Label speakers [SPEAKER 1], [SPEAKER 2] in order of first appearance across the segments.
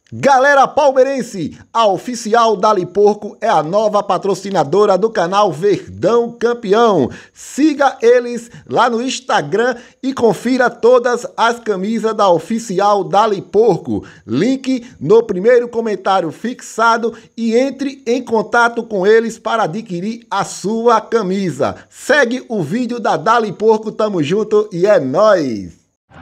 [SPEAKER 1] Galera palmeirense, a Oficial Dali Porco é a nova patrocinadora do canal Verdão Campeão. Siga eles lá no Instagram e confira todas as camisas da Oficial Dali Porco. Link no primeiro comentário fixado e entre em contato com eles para adquirir a sua camisa. Segue o vídeo da Dali Porco, tamo junto e é nóis!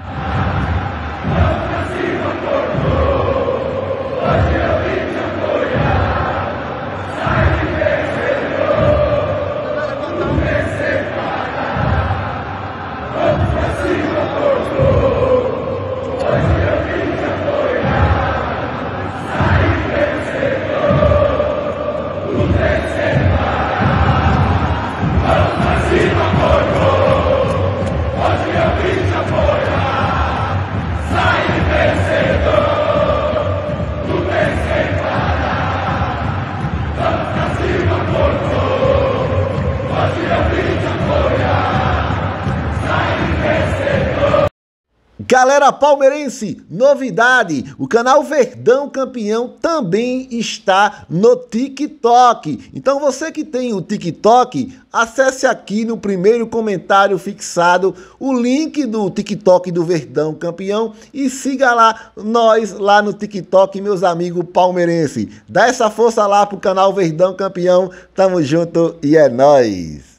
[SPEAKER 1] Galera palmeirense, novidade, o canal Verdão Campeão também está no TikTok. Então você que tem o TikTok, acesse aqui no primeiro comentário fixado o link do TikTok do Verdão Campeão e siga lá nós lá no TikTok, meus amigos palmeirenses. Dá essa força lá pro canal Verdão Campeão, tamo junto e é nóis!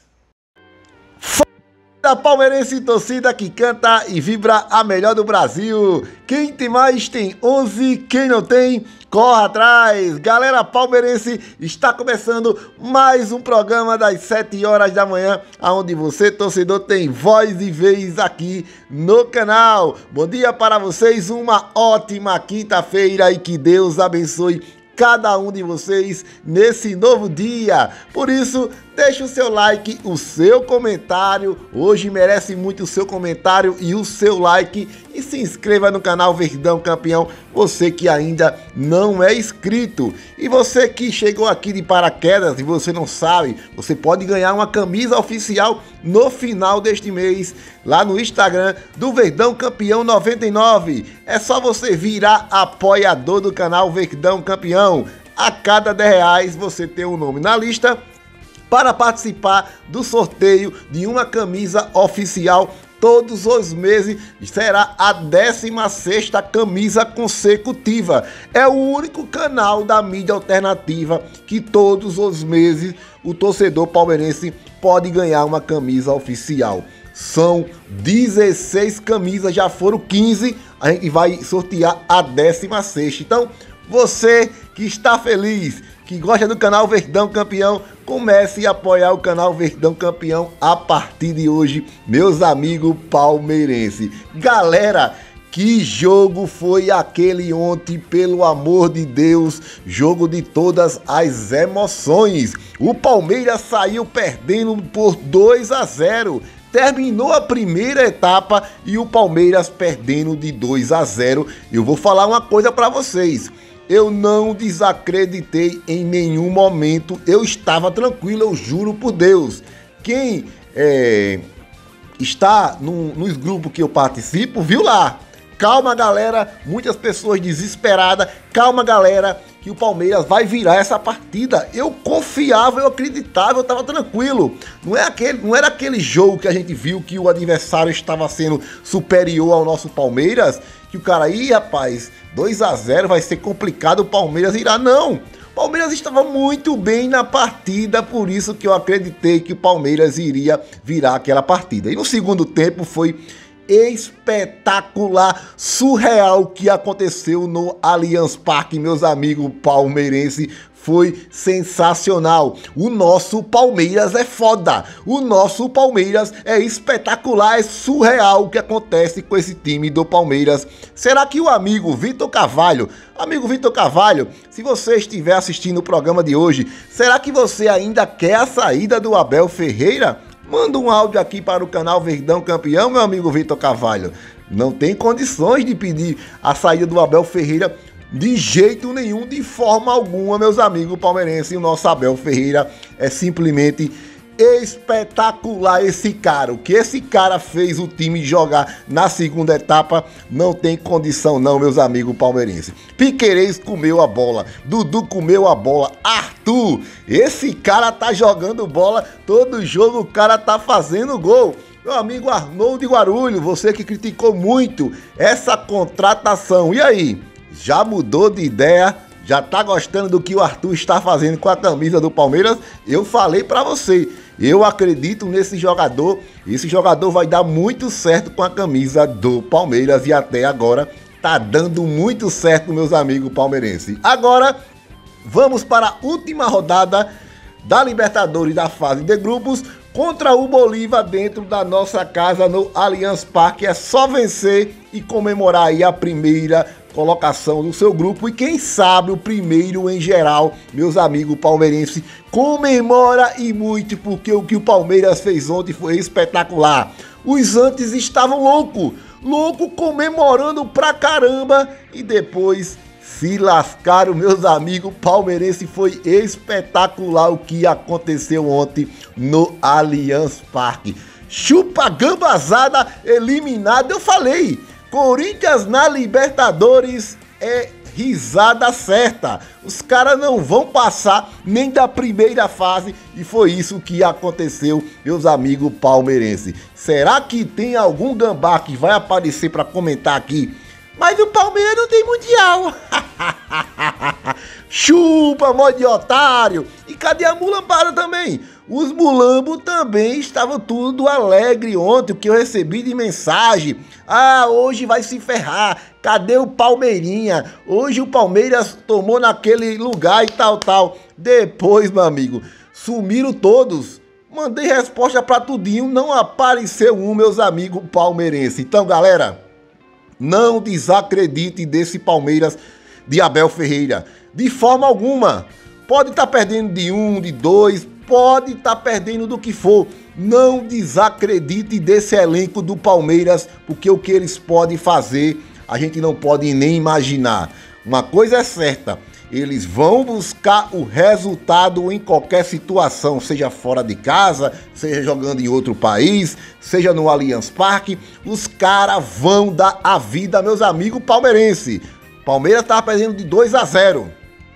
[SPEAKER 1] Da palmeirense, torcida que canta e vibra a melhor do Brasil. Quem tem mais tem 11, quem não tem, corre atrás. Galera palmeirense, está começando mais um programa das 7 horas da manhã, onde você, torcedor, tem voz e vez aqui no canal. Bom dia para vocês, uma ótima quinta-feira e que Deus abençoe cada um de vocês nesse novo dia. Por isso, deixa o seu like, o seu comentário. Hoje merece muito o seu comentário e o seu like. E se inscreva no canal Verdão Campeão, você que ainda não é inscrito. E você que chegou aqui de paraquedas e você não sabe, você pode ganhar uma camisa oficial no final deste mês, lá no Instagram do Verdão Campeão 99. É só você virar apoiador do canal Verdão Campeão. A cada R$10 você tem um nome na lista para participar do sorteio de uma camisa oficial todos os meses. Será a 16ª camisa consecutiva. É o único canal da mídia alternativa que todos os meses o torcedor palmeirense pode ganhar uma camisa oficial. São 16 camisas, já foram 15, a gente vai sortear a 16ª. Então, você que está feliz, que gosta do canal Verdão Campeão, comece a apoiar o canal Verdão Campeão a partir de hoje, meus amigos palmeirenses. Galera, que jogo foi aquele ontem, pelo amor de Deus, jogo de todas as emoções. O Palmeiras saiu perdendo por 2-0. Terminou a primeira etapa e o Palmeiras perdendo de 2-0. Eu vou falar uma coisa para vocês. Eu não desacreditei em nenhum momento. Eu estava tranquilo, eu juro por Deus. Quem está nos grupos que eu participo, viu lá. Calma, galera, muitas pessoas desesperadas. Calma, galera, que o Palmeiras vai virar essa partida. Eu confiava, eu acreditava, eu estava tranquilo. Não era aquele jogo que a gente viu que o adversário estava sendo superior ao nosso Palmeiras, que o cara, aí, rapaz, 2-0 vai ser complicado, o Palmeiras irá. Não, o Palmeiras estava muito bem na partida, por isso que eu acreditei que o Palmeiras iria virar aquela partida. E no segundo tempo foi espetacular, surreal o que aconteceu no Allianz Parque, meus amigos palmeirenses. Foi sensacional. O nosso Palmeiras é foda. O nosso Palmeiras é espetacular, é surreal o que acontece com esse time do Palmeiras. Será que o amigo Vitor Carvalho, se você estiver assistindo o programa de hoje, será que você ainda quer a saída do Abel Ferreira? Manda um áudio aqui para o canal Verdão Campeão, meu amigo Vitor Carvalho. Não tem condições de pedir a saída do Abel Ferreira de jeito nenhum, de forma alguma, meus amigos palmeirenses. O nosso Abel Ferreira é simplesmente espetacular esse cara. O que esse cara fez o time jogar na segunda etapa não tem condição não, meus amigos palmeirenses. Piquerez comeu a bola, Dudu comeu a bola, Arthur, esse cara tá jogando bola, todo jogo o cara tá fazendo gol. Meu amigo Arnold de Guarulhos, você que criticou muito essa contratação, e aí? Já mudou de ideia? Já tá gostando do que o Arthur está fazendo com a camisa do Palmeiras? Eu falei pra você, eu acredito nesse jogador. Esse jogador vai dar muito certo com a camisa do Palmeiras e até agora tá dando muito certo, meus amigos palmeirenses. Agora, vamos para a última rodada da Libertadores da fase de grupos contra o Bolívar dentro da nossa casa no Allianz Parque. É só vencer e comemorar aí a primeira colocação do seu grupo e quem sabe o primeiro em geral, meus amigos palmeirenses. Comemora e muito, porque o que o Palmeiras fez ontem foi espetacular. Os antes estavam louco comemorando pra caramba e depois se lascaram, meus amigos palmeirenses. Foi espetacular o que aconteceu ontem no Allianz Parque. Chupa gambazada, eliminado. Eu falei, Corinthians na Libertadores é risada certa. Os caras não vão passar nem da primeira fase e foi isso que aconteceu, meus amigos palmeirenses. Será que tem algum gambá que vai aparecer para comentar aqui? Mas o Palmeiras não tem mundial. Chupa, mó de otário. E cadê a mulambada também? Os mulambos também estavam tudo alegre ontem, o que eu recebi de mensagem. Ah, hoje vai se ferrar. Cadê o Palmeirinha? Hoje o Palmeiras tomou naquele lugar e tal. Depois, meu amigo, sumiram todos. Mandei resposta pra tudinho, não apareceu um, meus amigos palmeirenses. Então, galera, não desacredite desse Palmeiras de Abel Ferreira, de forma alguma. Pode estar perdendo de 1, de 2, pode estar perdendo do que for. Não desacredite desse elenco do Palmeiras, porque o que eles podem fazer, a gente não pode nem imaginar. Uma coisa é certa, eles vão buscar o resultado em qualquer situação, seja fora de casa, seja jogando em outro país, seja no Allianz Parque, os caras vão dar a vida, meus amigos palmeirenses. Palmeiras estava perdendo de 2-0.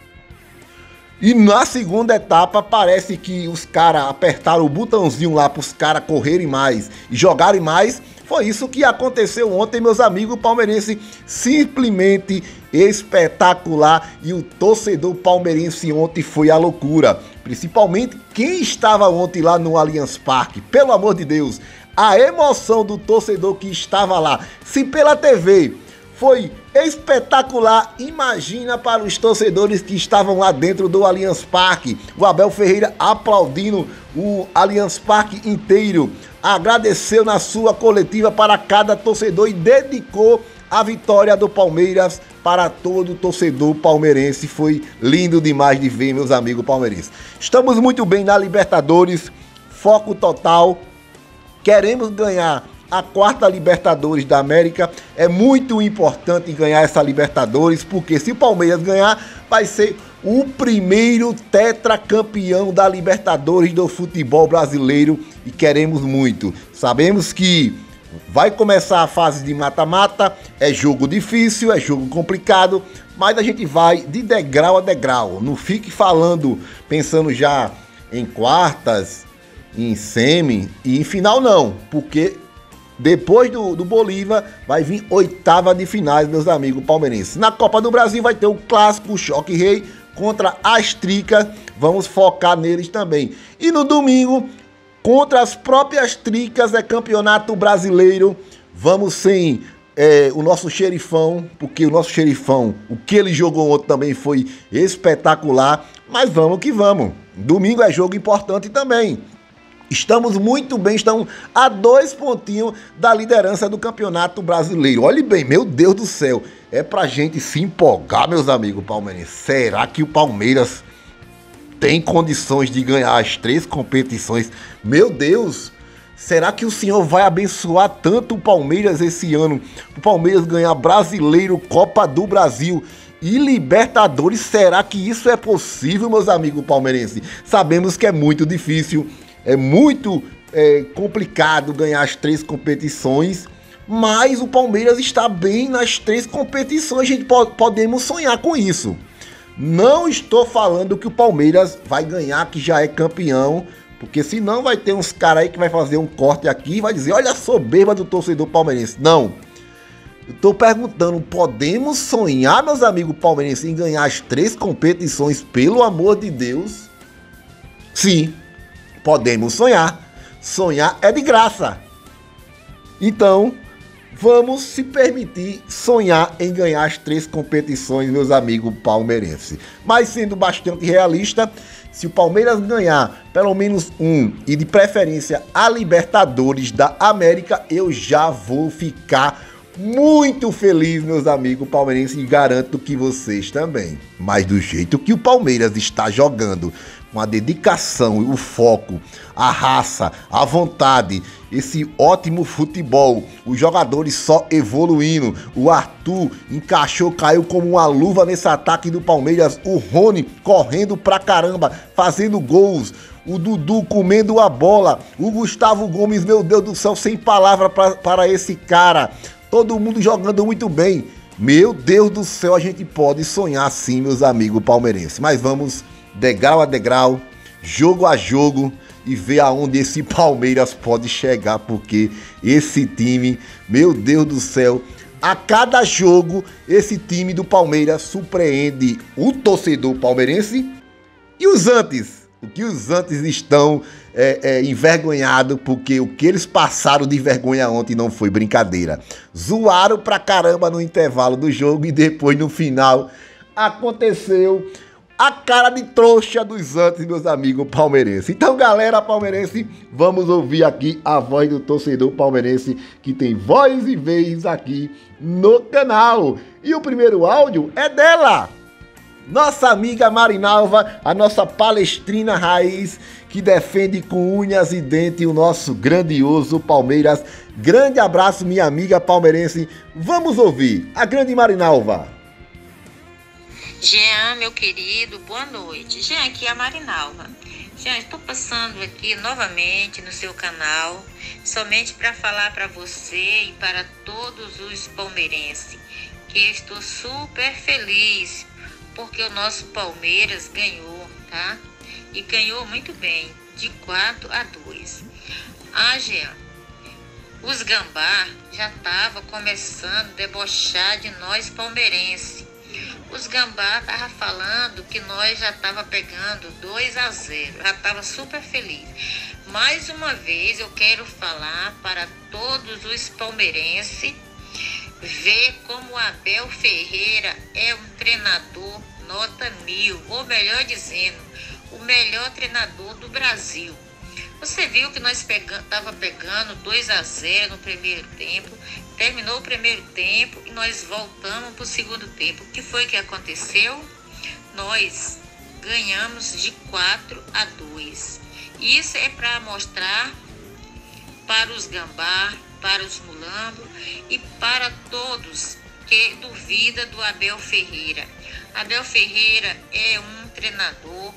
[SPEAKER 1] E na segunda etapa parece que os caras apertaram o botãozinho lá para os caras correrem mais e jogarem mais. Foi isso que aconteceu ontem, meus amigos palmeirenses. Simplesmente espetacular. E o torcedor palmeirense ontem foi a loucura. Principalmente quem estava ontem lá no Allianz Parque. Pelo amor de Deus, a emoção do torcedor que estava lá. Se pela TV foi espetacular, imagina para os torcedores que estavam lá dentro do Allianz Parque. O Abel Ferreira aplaudindo o Allianz Parque inteiro. Agradeceu na sua coletiva para cada torcedor e dedicou a vitória do Palmeiras para todo torcedor palmeirense. Foi lindo demais de ver, meus amigos palmeirenses. Estamos muito bem na Libertadores, foco total, queremos ganhar a quarta Libertadores da América. É muito importante ganhar essa Libertadores, porque se o Palmeiras ganhar, vai ser o primeiro tetracampeão da Libertadores do futebol brasileiro e queremos muito. Sabemos que vai começar a fase de mata-mata, é jogo difícil, é jogo complicado, mas a gente vai de degrau a degrau. Não fique falando, pensando já em quartas, em semi e em final não, porque depois do Bolívar, vai vir oitava de finais, meus amigos palmeirenses. Na Copa do Brasil vai ter o clássico, o Choque Rei contra as Tricas. Vamos focar neles também. E no domingo, contra as próprias Tricas, é Campeonato Brasileiro. Vamos sem o nosso xerifão, porque o nosso xerifão, o que ele jogou ontem também foi espetacular. Mas vamos que vamos. Domingo é jogo importante também. Estamos muito bem, estamos a 2 pontinhos da liderança do Campeonato Brasileiro. Olhe bem, meu Deus do céu, é pra gente se empolgar, meus amigos palmeirenses. Será que o Palmeiras tem condições de ganhar as 3 competições? Meu Deus, será que o senhor vai abençoar tanto o Palmeiras esse ano? O Palmeiras ganhar Brasileiro, Copa do Brasil e Libertadores, será que isso é possível, meus amigos palmeirenses? Sabemos que é muito difícil. é muito complicado ganhar as 3 competições, mas o Palmeiras está bem nas 3 competições, a gente podemos sonhar com isso. Não estou falando que o Palmeiras vai ganhar, que já é campeão, porque senão vai ter uns caras aí que vai fazer um corte aqui e vai dizer, olha a soberba do torcedor palmeirense. Não. Eu tô perguntando, podemos sonhar, meus amigos palmeirenses, em ganhar as 3 competições, pelo amor de Deus? Sim, podemos sonhar. Sonhar é de graça. Então, vamos se permitir sonhar em ganhar as 3 competições, meus amigos palmeirenses. Mas sendo bastante realista, se o Palmeiras ganhar pelo menos um, e de preferência a Libertadores da América, eu já vou ficar muito feliz, meus amigos palmeirenses, e garanto que vocês também. Mas do jeito que o Palmeiras está jogando, com a dedicação, o foco, a raça, a vontade, esse ótimo futebol, os jogadores só evoluindo, o Arthur encaixou, caiu como uma luva nesse ataque do Palmeiras, o Rony correndo pra caramba, fazendo gols, o Dudu comendo a bola, o Gustavo Gomes, meu Deus do céu, sem palavra para esse cara, todo mundo jogando muito bem. Meu Deus do céu, a gente pode sonhar sim, meus amigos palmeirenses, mas vamos degrau a degrau, jogo a jogo, e ver aonde esse Palmeiras pode chegar, porque esse time, meu Deus do céu, a cada jogo esse time do Palmeiras surpreende o torcedor palmeirense e os antes. O que os antes estão envergonhados, porque o que eles passaram de vergonha ontem não foi brincadeira. Zoaram pra caramba no intervalo do jogo e depois no final aconteceu a cara de trouxa dos antes, meus amigos palmeirenses. Então, galera palmeirense, vamos ouvir aqui a voz do torcedor palmeirense, que tem voz e vez aqui no canal. E o primeiro áudio é dela, nossa amiga Marinalva, a nossa palestrina raiz, que defende com unhas e dentes o nosso grandioso Palmeiras. Grande abraço, minha amiga palmeirense. Vamos ouvir a grande Marinalva.
[SPEAKER 2] Jean, meu querido, boa noite. Jean, aqui é a Marinalva. Jean, estou passando aqui novamente no seu canal, somente para falar para você e para todos os palmeirenses que estou super feliz, porque o nosso Palmeiras ganhou, tá? E ganhou muito bem, de 4-2. Jean, os gambá já estavam começando a debochar de nós palmeirenses. Os gambá estavam falando que nós já estava pegando 2-0, já estava super feliz. Mais uma vez eu quero falar para todos os palmeirenses, ver como o Abel Ferreira é um treinador nota 1000, ou melhor dizendo, o melhor treinador do Brasil. Você viu que nós estava pegando 2-0 no primeiro tempo, terminou o primeiro tempo e nós voltamos para o segundo tempo. O que foi que aconteceu? Nós ganhamos de 4-2. Isso é para mostrar para os gambá, para os mulambos e para todos que duvidam do Abel Ferreira. Abel Ferreira é um treinador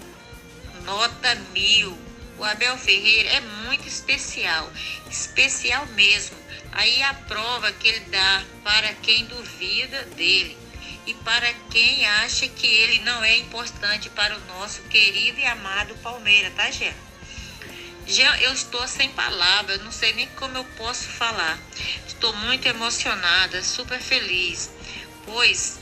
[SPEAKER 2] nota 1000. O Abel Ferreira é muito especial, especial mesmo. Aí a prova que ele dá para quem duvida dele e para quem acha que ele não é importante para o nosso querido e amado Palmeiras, tá, Jean? Jean, eu estou sem palavras, não sei nem como eu posso falar. Estou muito emocionada, super feliz, pois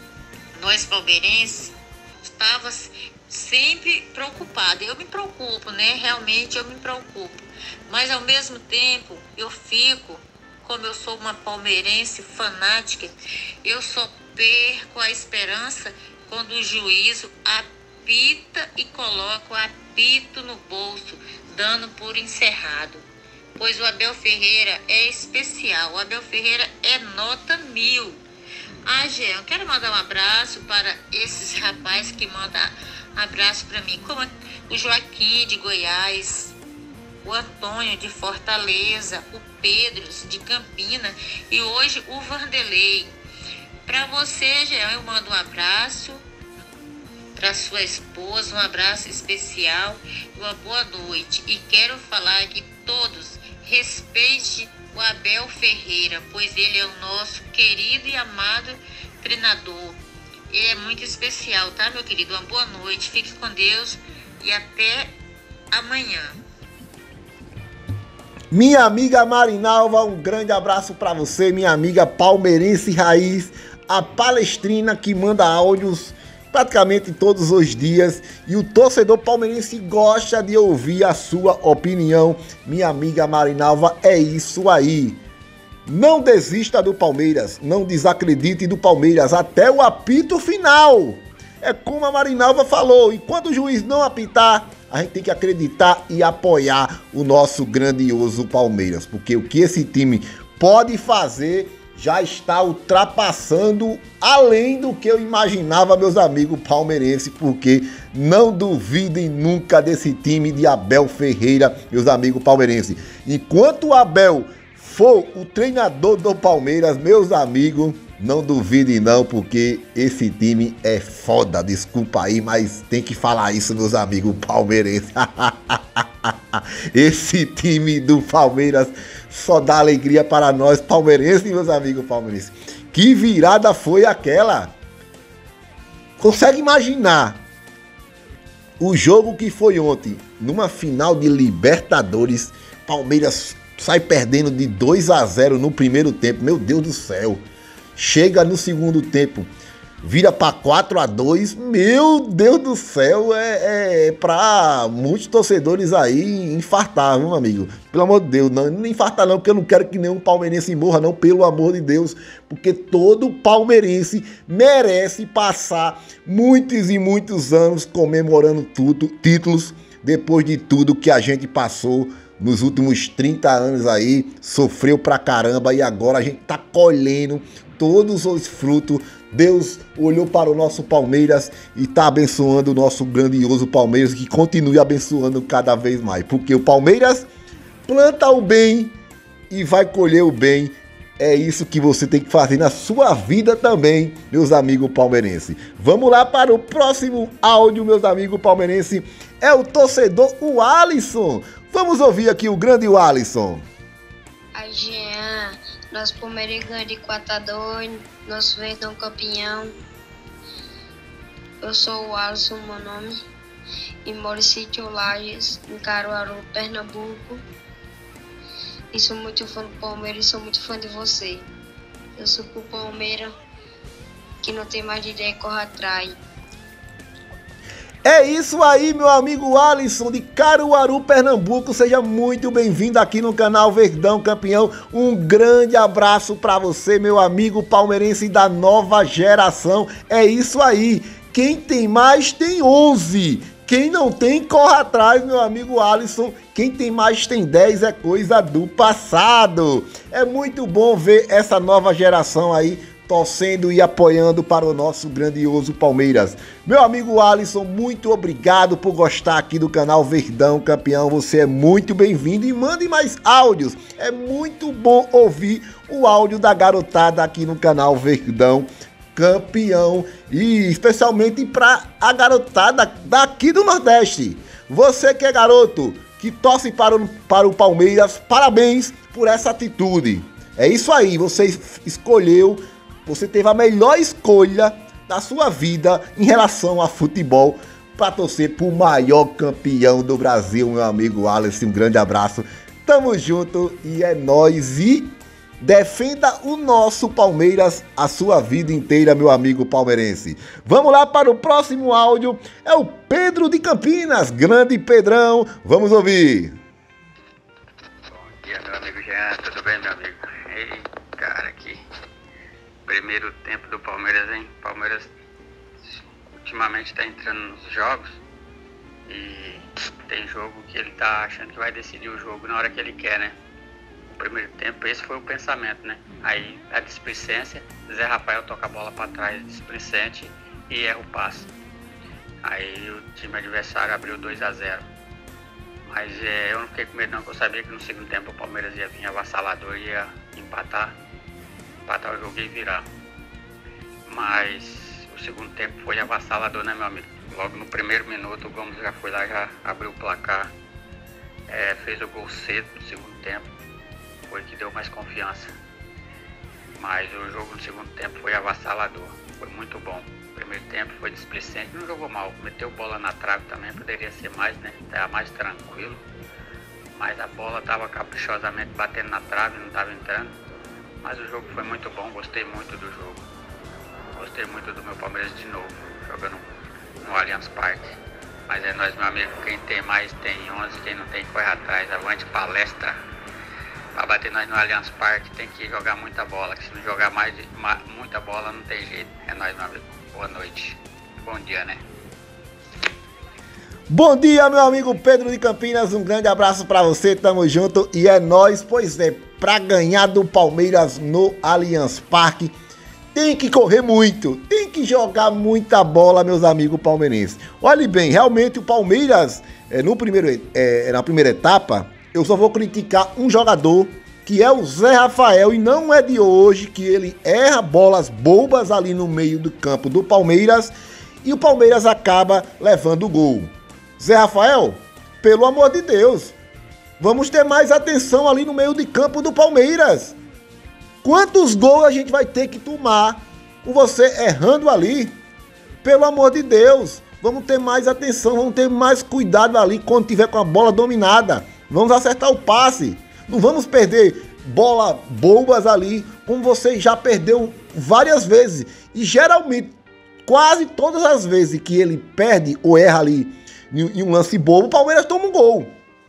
[SPEAKER 2] nós palmeirenses estávamos sempre preocupada. Eu me preocupo, né? Realmente eu me preocupo. Mas ao mesmo tempo eu fico, como eu sou uma palmeirense fanática, eu só perco a esperança quando o juízo apita e coloca o apito no bolso, dando por encerrado. Pois o Abel Ferreira é especial. O Abel Ferreira é nota 1000. Jean, eu quero mandar um abraço para esses rapazes que mandam abraço para mim, como o Joaquim de Goiás, o Antônio de Fortaleza, o Pedro de Campina e hoje o Vanderlei. Para você, Jean, eu mando um abraço para sua esposa, um abraço especial e uma boa noite. E quero falar que todos respeitem o Abel Ferreira, pois ele é o nosso querido e amado treinador. Ele é muito especial, tá, meu querido? Uma boa noite, fique com Deus e até amanhã.
[SPEAKER 1] Minha amiga Marinalva, um grande abraço para você, minha amiga palmeirense raiz, a palestrina que manda áudios praticamente todos os dias, e o torcedor palmeirense gosta de ouvir a sua opinião. Minha amiga Marinalva, é isso aí. Não desista do Palmeiras, não desacredite do Palmeiras até o apito final. É como a Marinalva falou, enquanto o juiz não apitar, a gente tem que acreditar e apoiar o nosso grandioso Palmeiras, porque o que esse time pode fazer já está ultrapassando além do que eu imaginava, meus amigos palmeirenses, porque não duvidem nunca desse time de Abel Ferreira, meus amigos palmeirenses. Enquanto o Abel for o treinador do Palmeiras, meus amigos, não duvidem não, porque esse time é foda, desculpa aí, mas tem que falar isso, meus amigos palmeirenses. Esse time do Palmeiras só dá alegria para nós palmeirenses, meus amigos palmeirenses. Que virada foi aquela? Consegue imaginar o jogo que foi ontem, numa final de Libertadores, Palmeiras sai perdendo de 2-0 no primeiro tempo, meu Deus do céu. Chega no segundo tempo, vira para 4-2, meu Deus do céu, é para muitos torcedores aí infartar, meu amigo. Pelo amor de Deus, não infartar não, porque eu não quero que nenhum palmeirense morra não, pelo amor de Deus, porque todo palmeirense merece passar muitos e muitos anos comemorando títulos, depois de tudo que a gente passou nos últimos 30 anos aí, sofreu pra caramba, e agora a gente tá colhendo todos os frutos. Deus olhou para o nosso Palmeiras e está abençoando o nosso grandioso Palmeiras, que continue abençoando cada vez mais, porque o Palmeiras planta o bem e vai colher o bem. É isso que você tem que fazer na sua vida também, meus amigos palmeirenses. Vamos lá para o próximo áudio, meus amigos palmeirenses. É o torcedor, o Alisson. Vamos ouvir aqui o grande Alisson.
[SPEAKER 3] Aí, Jean, nosso Palmeiras ganha de 4-2, nosso Verdão campeão. Eu sou o Alisson, meu nome, e moro em Sítio Lages, em Caruaru, Pernambuco. E sou muito fã do Palmeiras e sou muito fã de você. Eu sou pro Palmeiras, que não tem mais de ideia, corre atrás.
[SPEAKER 1] É isso aí, meu amigo Alisson de Caruaru, Pernambuco. Seja muito bem-vindo aqui no canal Verdão Campeão. Um grande abraço para você, meu amigo palmeirense da nova geração. É isso aí. Quem tem mais tem 11. Quem não tem, corre atrás, meu amigo Alisson. Quem tem mais tem 10, é coisa do passado. É muito bom ver essa nova geração aí torcendo e apoiando para o nosso grandioso Palmeiras. Meu amigo Alisson, muito obrigado por gostar aqui do canal Verdão Campeão. Você é muito bem-vindo e mande mais áudios. É muito bom ouvir o áudio da garotada aqui no canal Verdão Campeão, e especialmente para a garotada daqui do Nordeste. Você que é garoto, que torce para o Palmeiras, parabéns por essa atitude. É isso aí, você escolheu, você teve a melhor escolha da sua vida em relação a futebol para torcer para o maior campeão do Brasil, meu amigo Alisson. Um grande abraço, tamo junto e é nóis. E defenda o nosso Palmeiras a sua vida inteira, meu amigo palmeirense. Vamos lá para o próximo áudio. É o Pedro de Campinas, grande Pedrão. Vamos ouvir.
[SPEAKER 4] Bom dia, meu amigo Jean. Tudo bem, meu amigo? Ei, cara, aqui. Primeiro tempo do Palmeiras, hein? Palmeiras ultimamente tá entrando nos jogos e tem jogo que ele tá achando que vai decidir o jogo na hora que ele quer, né? Primeiro tempo, esse foi o pensamento, né? Aí a displicência, Zé Rafael toca a bola para trás, displicente, e erra o passe. Aí o time adversário abriu 2-0. Mas eu não fiquei com medo não, porque eu sabia que no segundo tempo o Palmeiras ia vir avassalador e ia empatar o jogo e virar. Mas o segundo tempo foi avassalador, né, meu amigo? Logo no primeiro minuto o Gomes já foi lá, já abriu o placar, fez o gol cedo no segundo tempo, foi que deu mais confiança. Mas o jogo no segundo tempo foi avassalador, foi muito bom. O primeiro tempo foi displicente, não jogou mal, meteu bola na trave também, poderia ser mais, né? Estava mais tranquilo. Mas a bola estava caprichosamente batendo na trave, não estava entrando. Mas o jogo foi muito bom, gostei muito do jogo. Gostei muito do meu Palmeiras de novo, jogando no Allianz Parque. Mas é nóis, meu amigo, quem tem mais tem 11, quem não tem corre atrás, avante palestra. Para bater nós no Allianz Parque tem que jogar muita bola, que se não jogar muita bola não tem jeito. É nóis, meu amigo, boa noite, bom dia, né?
[SPEAKER 1] Bom dia, meu amigo Pedro de Campinas, um grande abraço pra você, tamo junto e é nóis. Pois é, pra ganhar do Palmeiras no Allianz Parque, tem que correr muito, tem que jogar muita bola, meus amigos palmeirenses. Olhe bem, realmente o Palmeiras, na primeira etapa, eu só vou criticar um jogador, que é o Zé Rafael, e não é de hoje que ele erra bolas bobas ali no meio do campo do Palmeiras, e o Palmeiras acaba levando o gol. Zé Rafael, pelo amor de Deus, vamos ter mais atenção ali no meio de campo do Palmeiras. Quantos gols a gente vai ter que tomar com você errando ali? Pelo amor de Deus, vamos ter mais atenção, vamos ter mais cuidado ali quando tiver com a bola dominada. Vamos acertar o passe, não vamos perder bola bobas ali, como você já perdeu várias vezes. E geralmente, quase todas as vezes que ele perde ou erra ali em um lance bobo, o Palmeiras toma um gol.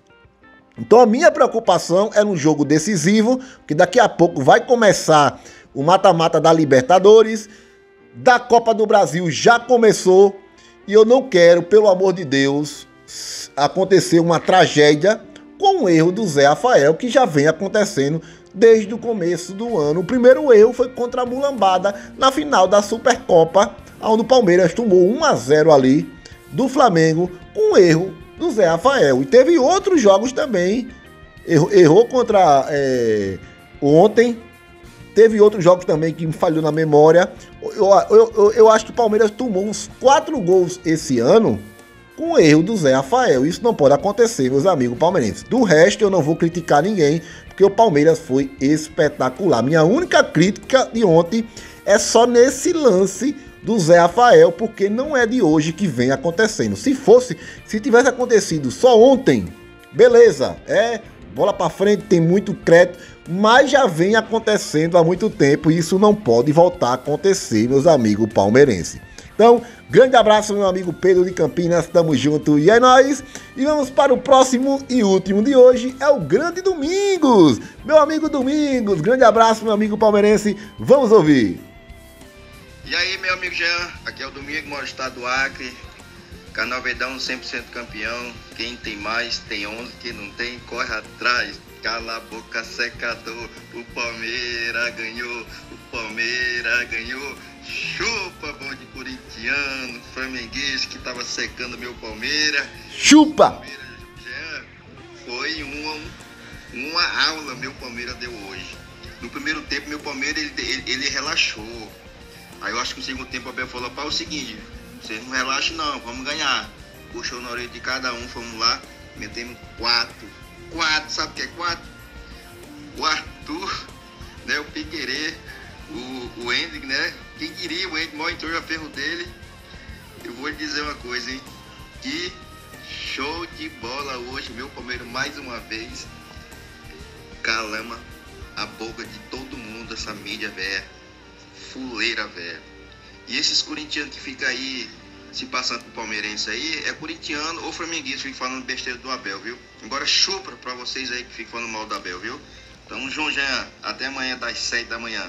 [SPEAKER 1] Então a minha preocupação é no jogo decisivo, que daqui a pouco vai começar o mata-mata da Libertadores, da Copa do Brasil já começou, e eu não quero, pelo amor de Deus, acontecer uma tragédia com o erro do Zé Rafael, que já vem acontecendo desde o começo do ano. O primeiro erro foi contra a Mulambada na final da Supercopa, onde o Palmeiras tomou 1-0 ali do Flamengo, com o erro do Zé Rafael. E teve outros jogos também. Errou contra ontem. Teve outros jogos também que me falhou na memória. Eu acho que o Palmeiras tomou uns 4 gols esse ano com o erro do Zé Rafael. Isso não pode acontecer, meus amigos palmeirenses. Do resto, eu não vou criticar ninguém, porque o Palmeiras foi espetacular. Minha única crítica de ontem é só nesse lance do Zé Rafael, porque não é de hoje que vem acontecendo. Se tivesse acontecido só ontem, beleza, bola pra frente, tem muito crédito, mas já vem acontecendo há muito tempo e isso não pode voltar a acontecer, meus amigos palmeirenses. Então, grande abraço, meu amigo Pedro de Campinas, tamo junto e é nóis. E vamos para o próximo e último de hoje, é o Grande Domingos. Meu amigo Domingos, grande abraço, meu amigo palmeirense, vamos ouvir.
[SPEAKER 5] E aí, meu amigo Jean, aqui é o Domingo, moro no estado do Acre, Canal Verdão 100% campeão, quem tem mais tem 11, quem não tem corre atrás, cala a boca secador, o Palmeiras ganhou, chupa bom de corintiano, flamenguês que tava secando meu Palmeiras,
[SPEAKER 1] chupa!
[SPEAKER 5] Palmeiras, Jean, foi uma aula meu Palmeiras deu hoje. No primeiro tempo meu Palmeiras ele relaxou. Aí eu acho que no segundo tempo o Abel falou, pá, é o seguinte, vocês não relaxem não, vamos ganhar. Puxou na orelha de cada um, fomos lá, metemos 4, sabe o que é 4? O Arthur, né, o Piquerê, o Hendrick, né, quem diria, o Hendrick mal entrou já ferro dele. Eu vou lhe dizer uma coisa, hein, que show de bola hoje, meu Palmeiras mais uma vez, calama a boca de todo mundo, essa mídia velha. Fuleira, velho. E esses corintianos que ficam aí se passando por palmeirense aí, é corintiano ou flamenguista que fica falando besteira do Abel, viu? Agora chupa pra vocês aí que ficam falando mal do Abel, viu? Tamo junto, Jean. Até amanhã das 7 da manhã.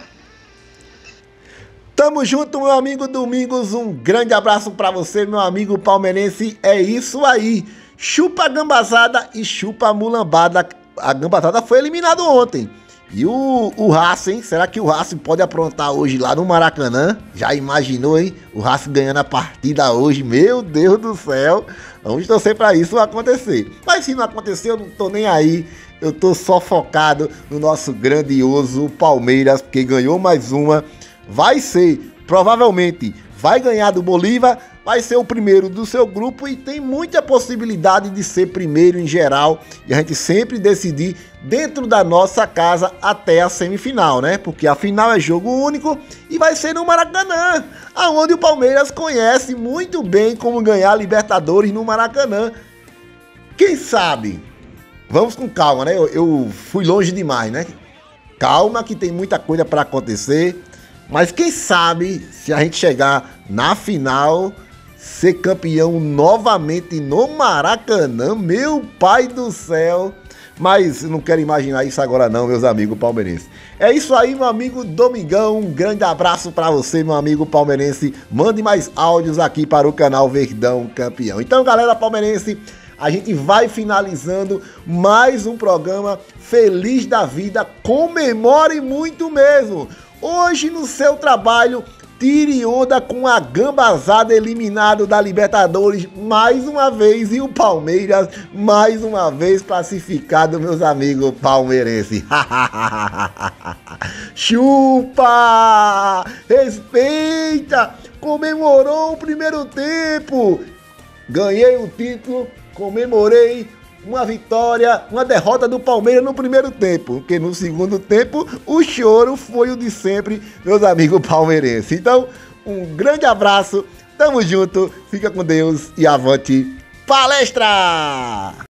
[SPEAKER 1] Tamo junto, meu amigo Domingos. Um grande abraço pra você, meu amigo palmeirense. É isso aí. Chupa a gambazada e chupa a mulambada. A gambazada foi eliminada ontem. E o Racing, será que o Racing pode aprontar hoje lá no Maracanã? Já imaginou, hein? O Racing ganhando a partida hoje, meu Deus do céu. Vamos torcer pra isso acontecer. Mas se não acontecer, eu não tô nem aí. Eu tô só focado no nosso grandioso Palmeiras, porque ganhou mais uma. Provavelmente, vai ganhar do Bolívar, vai ser o primeiro do seu grupo e tem muita possibilidade de ser primeiro em geral e a gente sempre decidir dentro da nossa casa até a semifinal, né? Porque a final é jogo único e vai ser no Maracanã, aonde o Palmeiras conhece muito bem como ganhar a Libertadores no Maracanã. Quem sabe? Vamos com calma, né? Eu fui longe demais, né? Calma que tem muita coisa para acontecer, mas quem sabe se a gente chegar na final, ser campeão novamente no Maracanã, meu pai do céu. Mas não quero imaginar isso agora não, meus amigos palmeirenses. É isso aí, meu amigo Domingão, um grande abraço para você, meu amigo palmeirense. Mande mais áudios aqui para o canal Verdão Campeão. Então, galera palmeirense, a gente vai finalizando mais um programa feliz da vida. Comemore muito mesmo. Hoje no seu trabalho, tire onda com a gambazada eliminado da Libertadores mais uma vez e o Palmeiras mais uma vez classificado, meus amigos palmeirenses. Chupa! Respeita! Comemorou o primeiro tempo. Ganhei o título, comemorei uma vitória, uma derrota do Palmeiras no primeiro tempo, porque no segundo tempo o choro foi o de sempre, meus amigos palmeirenses. Então, um grande abraço, tamo junto, fica com Deus e avante palestra!